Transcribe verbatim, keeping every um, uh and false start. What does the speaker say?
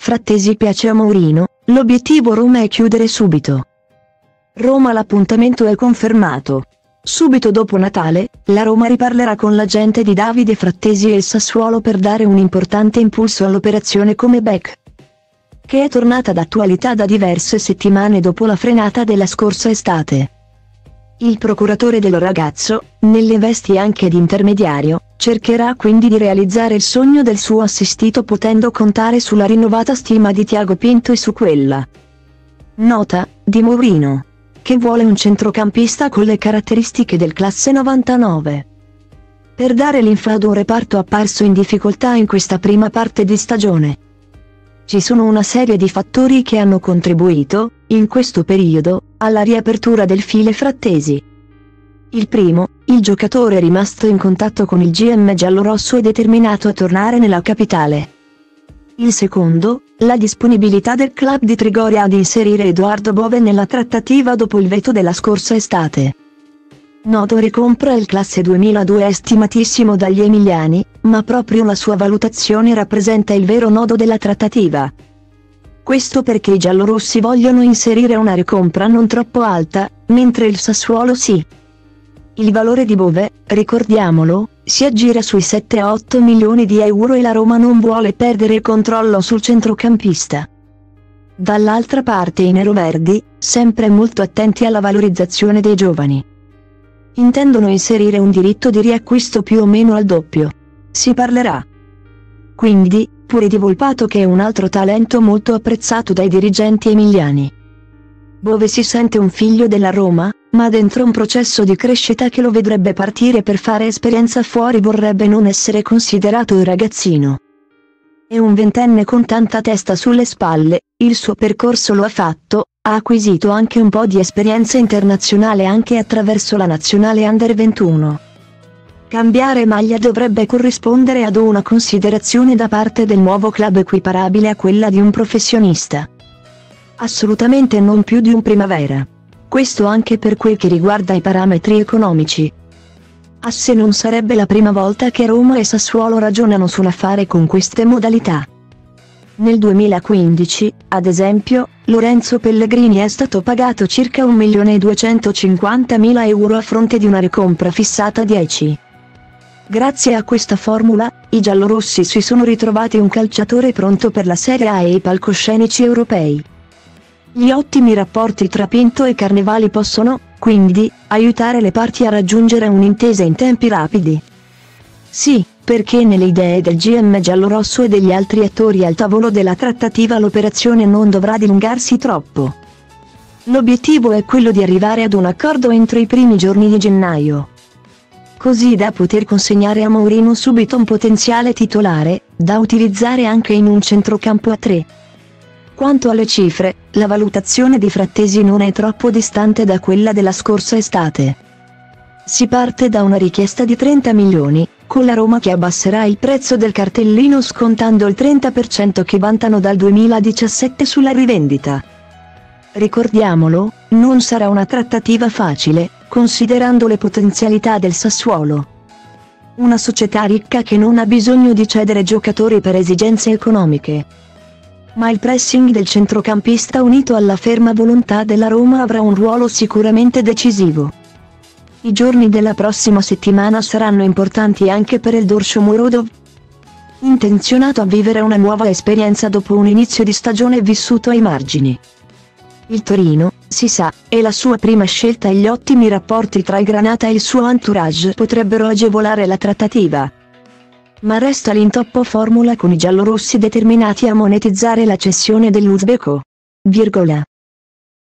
Frattesi piace a Mourinho, l'obiettivo Roma è chiudere subito. Roma l'appuntamento è confermato. Subito dopo Natale, la Roma riparlerà con l'agente di Davide Frattesi e il Sassuolo per dare un importante impulso all'operazione come back, che è tornata d'attualità da diverse settimane dopo la frenata della scorsa estate. Il procuratore del ragazzo, nelle vesti anche di intermediario, cercherà quindi di realizzare il sogno del suo assistito potendo contare sulla rinnovata stima di Tiago Pinto e su quella nota di Mourinho, che vuole un centrocampista con le caratteristiche del classe novantanove. Per dare linfa ad un reparto apparso in difficoltà in questa prima parte di stagione. Ci sono una serie di fattori che hanno contribuito, in questo periodo, alla riapertura del file Frattesi. Il primo, il giocatore è rimasto in contatto con il G M giallorosso e determinato a tornare nella capitale. Il secondo, la disponibilità del club di Trigoria ad inserire Edoardo Bove nella trattativa dopo il veto della scorsa estate. Noto ricompra il classe duemiladue è stimatissimo dagli emiliani, ma proprio la sua valutazione rappresenta il vero nodo della trattativa. Questo perché i giallorossi vogliono inserire una ricompra non troppo alta, mentre il Sassuolo sì. Il valore di Bove, ricordiamolo, si aggira sui sette otto milioni di euro e la Roma non vuole perdere il controllo sul centrocampista. Dall'altra parte i neroverdi, sempre molto attenti alla valorizzazione dei giovani, intendono inserire un diritto di riacquisto più o meno al doppio. Si parlerà quindi, pure di Volpato che è un altro talento molto apprezzato dai dirigenti emiliani. Bove si sente un figlio della Roma, ma dentro un processo di crescita che lo vedrebbe partire per fare esperienza fuori vorrebbe non essere considerato un ragazzino. È un ventenne con tanta testa sulle spalle, il suo percorso lo ha fatto, ha acquisito anche un po' di esperienza internazionale anche attraverso la nazionale under ventuno. Cambiare maglia dovrebbe corrispondere ad una considerazione da parte del nuovo club equiparabile a quella di un professionista. Assolutamente non più di un primavera. Questo anche per quel che riguarda i parametri economici. Asse non sarebbe la prima volta che Roma e Sassuolo ragionano su un affare con queste modalità. Nel duemilaquindici, ad esempio, Lorenzo Pellegrini è stato pagato circa un milione duecentocinquantamila euro a fronte di una ricompra fissata a dieci. Grazie a questa formula, i giallorossi si sono ritrovati un calciatore pronto per la Serie A e i palcoscenici europei. Gli ottimi rapporti tra Pinto e Carnevali possono, quindi, aiutare le parti a raggiungere un'intesa in tempi rapidi. Sì, perché nelle idee del G M giallorosso e degli altri attori al tavolo della trattativa l'operazione non dovrà dilungarsi troppo. L'obiettivo è quello di arrivare ad un accordo entro i primi giorni di gennaio. Così da poter consegnare a Mourinho subito un potenziale titolare, da utilizzare anche in un centrocampo a tre. Quanto alle cifre, la valutazione di Frattesi non è troppo distante da quella della scorsa estate. Si parte da una richiesta di trenta milioni, con la Roma che abbasserà il prezzo del cartellino scontando il trenta per cento che vantano dal duemiladiciassette sulla rivendita. Ricordiamolo, non sarà una trattativa facile, considerando le potenzialità del Sassuolo. Una società ricca che non ha bisogno di cedere giocatori per esigenze economiche. Ma il pressing del centrocampista unito alla ferma volontà della Roma avrà un ruolo sicuramente decisivo. I giorni della prossima settimana saranno importanti anche per il Dorsho Murodov, intenzionato a vivere una nuova esperienza dopo un inizio di stagione vissuto ai margini. Il Torino, si sa, è la sua prima scelta e gli ottimi rapporti tra il Granata e il suo entourage potrebbero agevolare la trattativa. Ma resta l'intoppo formula con i giallorossi determinati a monetizzare la cessione dell'Uzbeko. Virgola.